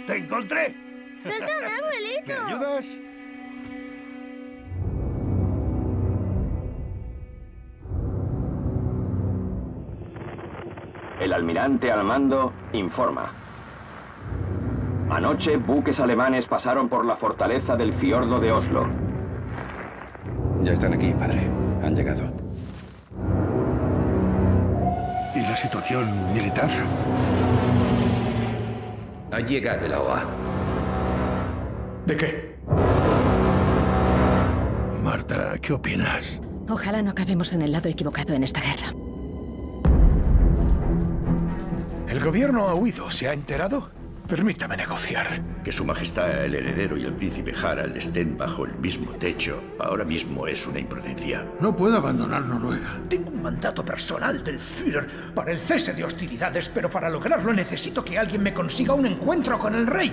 ¡Te encontré! ¡Suéltame, abuelito! ¿Me ayudas? El almirante al mando informa. Anoche, buques alemanes pasaron por la fortaleza del fiordo de Oslo. Ya están aquí, padre. Han llegado. ¿Y la situación militar? Ha llegado la OA. ¿De qué? Marta, ¿qué opinas? Ojalá no acabemos en el lado equivocado en esta guerra. ¿El gobierno ha huido? ¿Se ha enterado? Permítame negociar. Que Su Majestad, el heredero y el príncipe Harald estén bajo el mismo techo ahora mismo es una imprudencia. No puedo abandonar Noruega. Tengo un mandato personal del Führer para el cese de hostilidades, pero para lograrlo necesito que alguien me consiga un encuentro con el rey.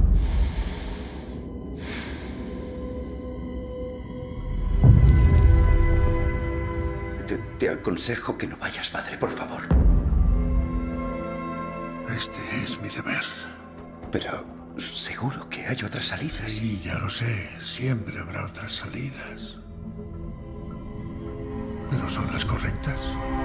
Te aconsejo que no vayas, padre, por favor. Este es mi deber. Pero seguro que hay otras salidas. Sí, ya lo sé. Siempre habrá otras salidas. ¿Pero son las correctas?